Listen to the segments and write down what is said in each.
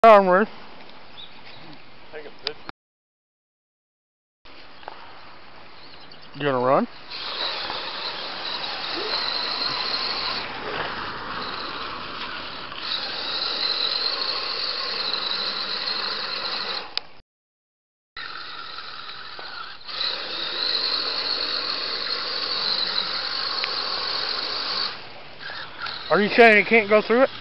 Armored. Take a picture. You gonna run? Are you saying it can't go through it?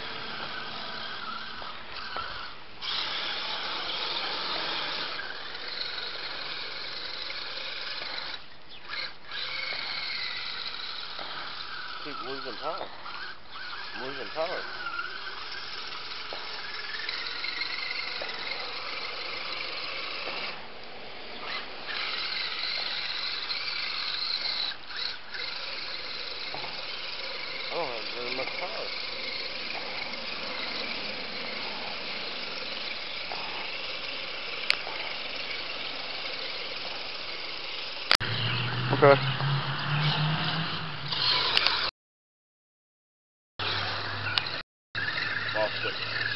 Keep losing power. I'm losing power. I don't have very much power. Okay. Lost it.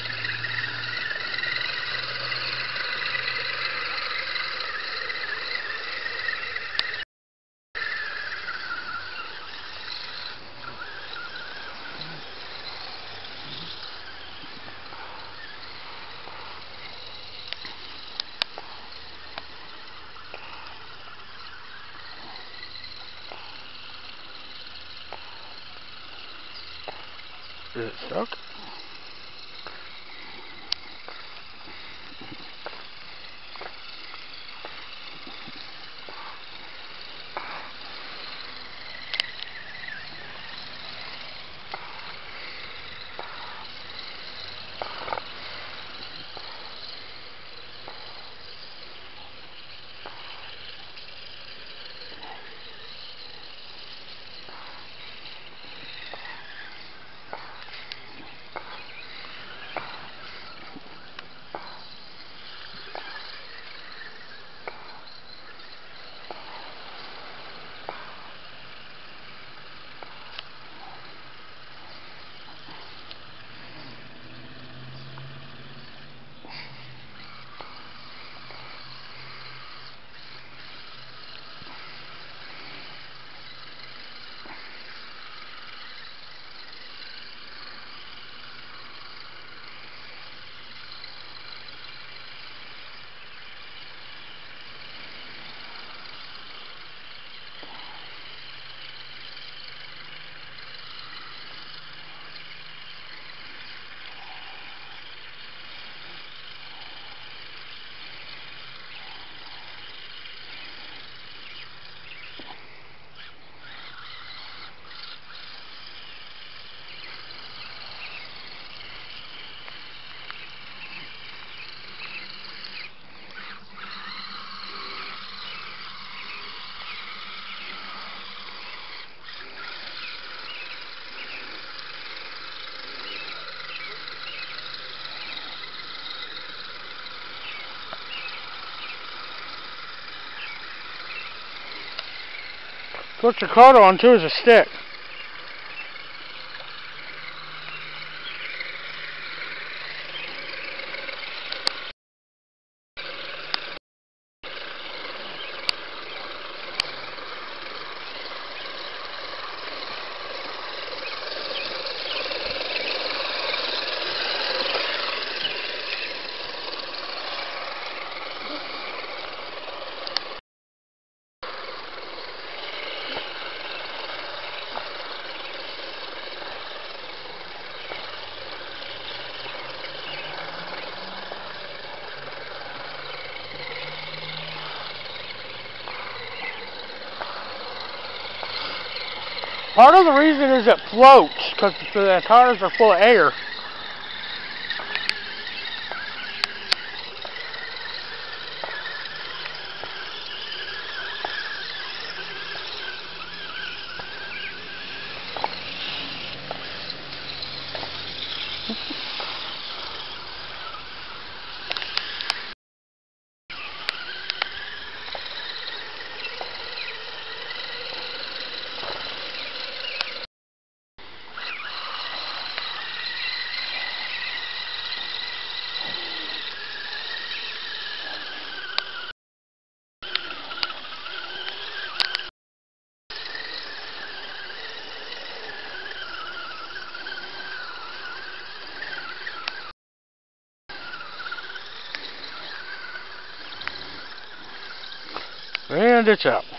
Is it stuck? What your card on too is a stick. Part of the reason is it floats because the tires are full of air. And it's up.